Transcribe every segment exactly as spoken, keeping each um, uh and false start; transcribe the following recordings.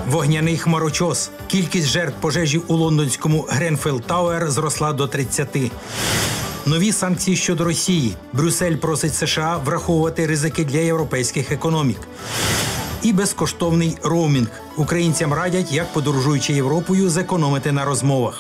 Вогняний хмарочос. Кількість жертв пожежі у лондонському Гренфелл Тауер зросла до тридцяти. Нові санкції щодо Росії. Брюссель просить США враховувати ризики для європейських економік. І безкоштовний роумінг. Українцям радять, як подорожуючи Європою, зекономити на розмовах.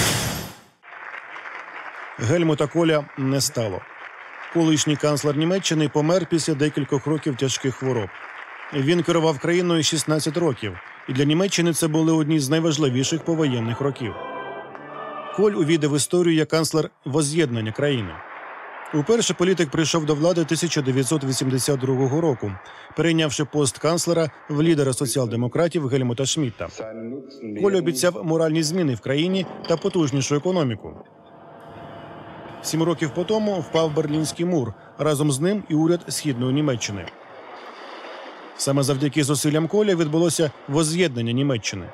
Гельмута Коля не стало. Колишній канцлер Німеччини помер після декількох років тяжких хвороб. Він керував країною шістнадцять років, і для Німеччини це були одні з найважливіших повоєнних років. Коль увійде в історію як канцлер возз'єднання країни. Уперше політик прийшов до влади тисяча дев'ятсот вісімдесят другого року, перейнявши пост канцлера в лідера соціал-демократів Гельмута Шмідта. Коль обіцяв моральні зміни в країні та потужнішу економіку. Сім років по тому впав Берлінський мур, разом з ним і уряд Східної Німеччини. Саме завдяки зусиллям Коля відбулося возз'єднання Німеччини.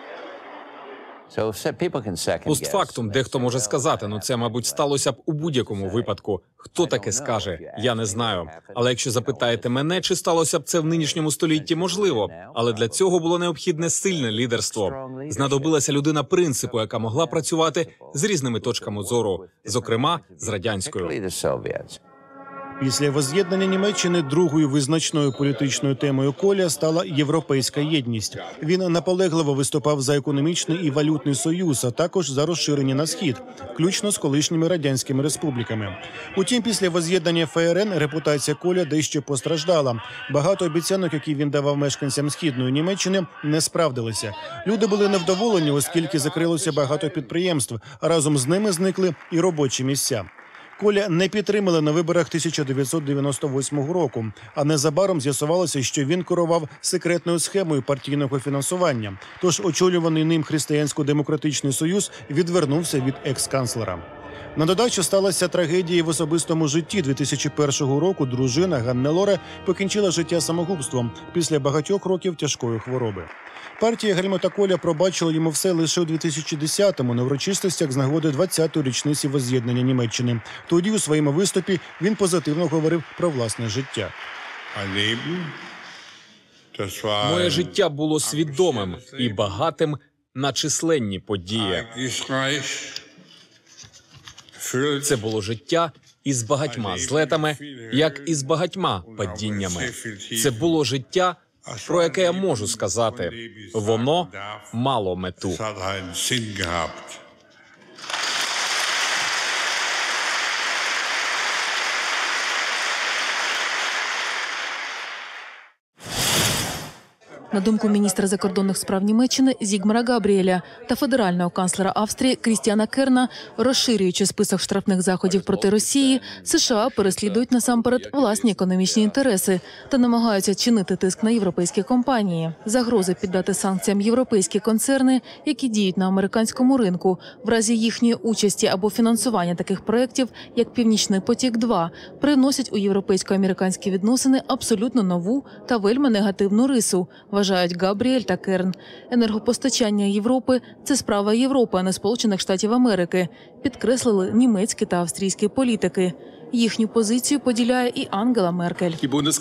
Постфактум дехто може сказати, ну це, мабуть, сталося б у будь-якому випадку. Хто таке скаже? Я не знаю. Але якщо запитаєте мене, чи сталося б це в нинішньому столітті, можливо. Але для цього було необхідне сильне лідерство. Знадобилася людина принципу, яка могла працювати з різними точками зору, зокрема, з радянською. Після возз'єднання Німеччини другою визначною політичною темою Коля стала європейська єдність. Він наполегливо виступав за економічний і валютний союз, а також за розширення на схід, включно з колишніми радянськими республіками. Утім, після возз'єднання ФРН репутація Коля дещо постраждала. Багато обіцянок, які він давав мешканцям Східної Німеччини, не справдилися. Люди були невдоволені, оскільки закрилося багато підприємств, а разом з ними зникли і робочі місця. Коля не підтримали на виборах тисяча дев'ятсот дев'яносто восьмого року, а незабаром з'ясувалося, що він керував секретною схемою партійного фінансування. Тож очолюваний ним Християнсько-демократичний союз відвернувся від екс-канцлера. На додачу сталася трагедія в особистому житті. дві тисячі першого року дружина Ганна Лоре покінчила життя самогубством після багатьох років тяжкої хвороби. Партія Гельмута Коля пробачила йому все лише у дві тисячі десятому на урочистостях з нагоди двадцятої річниці возз'єднання Німеччини. Тоді у своєму виступі він позитивно говорив про власне життя. Моє життя було свідомим і багатим на численні події. Це було життя із багатьма злетами, як і з багатьма падіннями. Це було життя, про яке я можу сказати, воно мало мету. На думку міністра закордонних справ Німеччини Зігмара Габріеля та федерального канцлера Австрії Крістіана Керна, розширюючи список штрафних заходів проти Росії, США переслідують насамперед власні економічні інтереси та намагаються чинити тиск на європейські компанії. Загрози піддати санкціям європейські концерни, які діють на американському ринку, в разі їхньої участі або фінансування таких проєктів, як «Північний потік-два», приносять у європейсько-американські відносини абсолютно нову та вельми негативну рису, вважають Габріель та Керн. Енергопостачання Європи – це справа Європи, а не Сполучених Штатів Америки, підкреслили німецькі та австрійські політики. Їхню позицію поділяє і Ангела Меркель.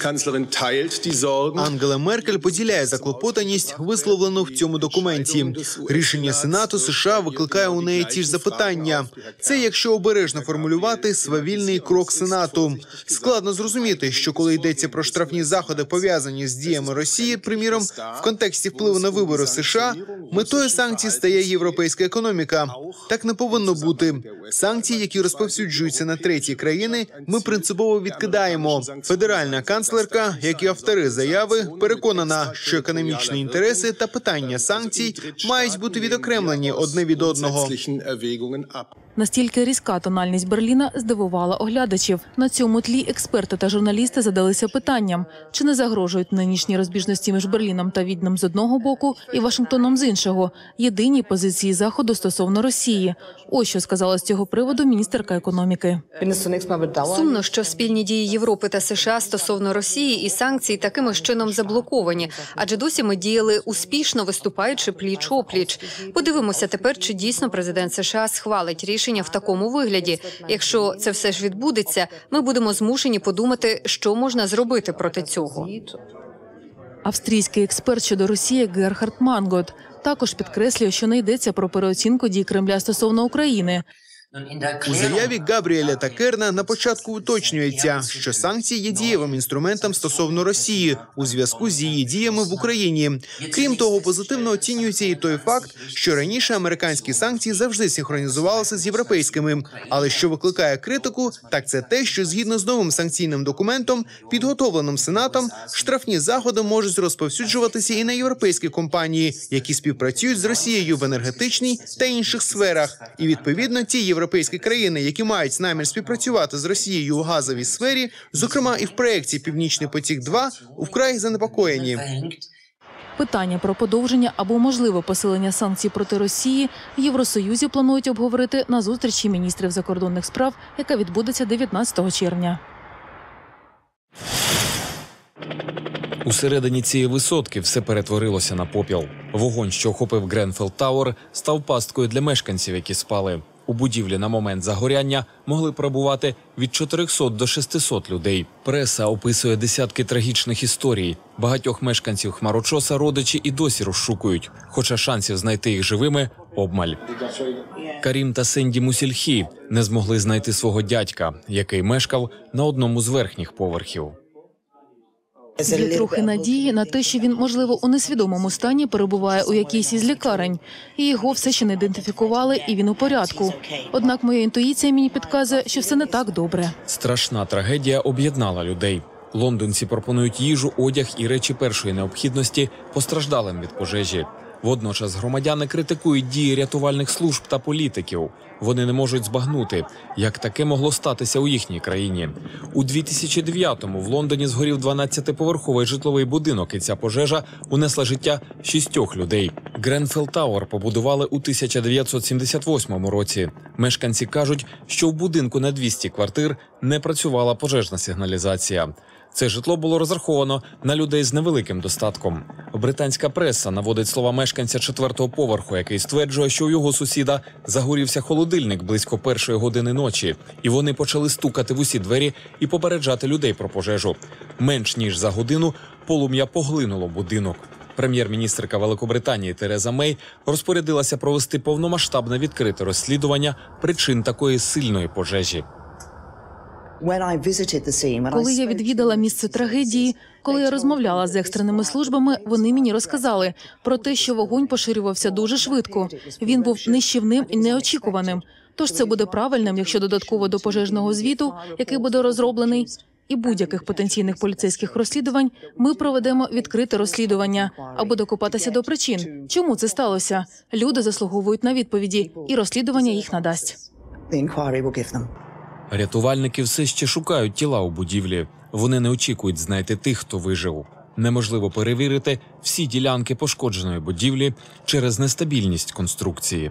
Ангела Меркель поділяє заклопотаність, висловлену в цьому документі. Рішення Сенату США викликає у неї ті ж запитання. Це, якщо обережно формулювати, свавільний крок Сенату. Складно зрозуміти, що коли йдеться про штрафні заходи, пов'язані з діями Росії, приміром, в контексті впливу на вибори в США, метою санкцій стає європейська економіка. Так не повинно бути. Санкції, які розповсюджуються на треті країни, ми принципово відкидаємо. Федеральна канцлерка, як і автори заяви, переконана, що економічні інтереси та питання санкцій мають бути відокремлені одне від одного. Настільки різка тональність Берліна здивувала оглядачів. На цьому тлі експерти та журналісти задалися питанням, чи не загрожують нинішні розбіжності між Берліном та Віднем з одного боку і Вашингтоном з іншого, єдині позиції Заходу стосовно Росії. Ось що сказала з цього приводу міністерка економіки. Сумно, що спільні дії Європи та США стосовно Росії і санкцій таким чином заблоковані, адже досі ми діяли успішно, виступаючи пліч-опліч. Подивимося тепер, чи дійсно президент США схвалить рішення в такому вигляді. Якщо це все ж відбудеться, ми будемо змушені подумати, що можна зробити проти цього. Австрійський експерт щодо Росії Герхард Мангот також підкреслює, що не йдеться про переоцінку дій Кремля стосовно України. У заяві Габріеля та Керна на початку уточнюється, що санкції є дієвим інструментом стосовно Росії у зв'язку з її діями в Україні. Крім того, позитивно оцінюється і той факт, що раніше американські санкції завжди синхронізувалися з європейськими. Але що викликає критику, так це те, що згідно з новим санкційним документом, підготовленим Сенатом, штрафні заходи можуть розповсюджуватися і на європейські компанії, які співпрацюють з Росією в енергетичній та інших сферах. І відповідно ті європейські Європейські країни, які мають намір співпрацювати з Росією у газовій сфері, зокрема і в проєкті «Північний потік-два», вкрай занепокоєні. Питання про подовження або можливе посилення санкцій проти Росії в Євросоюзі планують обговорити на зустрічі міністрів закордонних справ, яка відбудеться дев'ятнадцятого червня. Усередині цієї висотки все перетворилося на попіл. Вогонь, що охопив Гренфелл Тауер, став пасткою для мешканців, які спали. У будівлі на момент загоряння могли перебувати від чотирьохсот до шестисот людей. Преса описує десятки трагічних історій. Багатьох мешканців хмарочоса родичі і досі розшукують, хоча шансів знайти їх живими – обмаль. Карім та Сенді Мусільхі не змогли знайти свого дядька, який мешкав на одному з верхніх поверхів. Є трохи надії на те, що він, можливо, у несвідомому стані перебуває у якійсь із лікарень. І його все ще не ідентифікували, і він у порядку. Однак моя інтуїція мені підказує, що все не так добре. Страшна трагедія об'єднала людей. Лондонці пропонують їжу, одяг і речі першої необхідності постраждалим від пожежі. Водночас громадяни критикують дії рятувальних служб та політиків. Вони не можуть збагнути, як таке могло статися у їхній країні. У дві тисячі дев'ятому в Лондоні згорів дванадцятиповерховий житловий будинок, і ця пожежа унесла життя шістьох людей. Гренфелл Тауер побудували у тисяча дев'ятсот сімдесят восьмому році. Мешканці кажуть, що в будинку на двісті квартир не працювала пожежна сигналізація. Це житло було розраховано на людей з невеликим достатком. Британська преса наводить слова мешканця четвертого поверху, який стверджує, що у його сусіда загорівся холодильник близько першої години ночі, і вони почали стукати в усі двері і попереджати людей про пожежу. Менш ніж за годину полум'я поглинуло будинок. Прем'єр-міністрка Великобританії Тереза Мей розпорядилася провести повномасштабне відкрите розслідування причин такої сильної пожежі. Коли я відвідала місце трагедії, коли я розмовляла з екстреними службами, вони мені розказали про те, що вогонь поширювався дуже швидко. Він був нищівним і неочікуваним. Тож це буде правильним, якщо додатково до пожежного звіту, який буде розроблений, і будь-яких потенційних поліцейських розслідувань, ми проведемо відкрите розслідування, аби докопатися до причин. Чому це сталося? Люди заслуговують на відповіді, і розслідування їх надасть. Рятувальники все ще шукають тіла у будівлі. Вони не очікують знайти тих, хто вижив. Неможливо перевірити всі ділянки пошкодженої будівлі через нестабільність конструкції.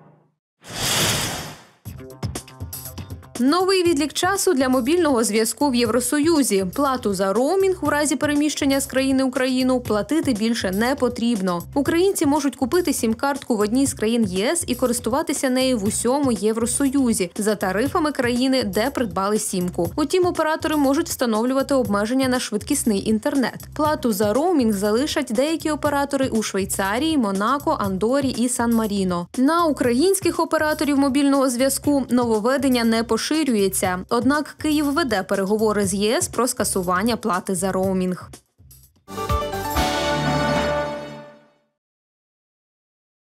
Новий відлік часу для мобільного зв'язку в Євросоюзі. Плату за роумінг у разі переміщення з країни у країну платити більше не потрібно. Українці можуть купити сім-картку в одній з країн ЄС і користуватися нею в усьому Євросоюзі за тарифами країни, де придбали сімку. Утім, оператори можуть встановлювати обмеження на швидкісний інтернет. Плату за роумінг залишать деякі оператори у Швейцарії, Монако, Андорі і Сан-Маріно. На українських операторів мобільного зв'язку нововведення не поширюється. Однак Київ веде переговори з ЄС про скасування плати за роумінг.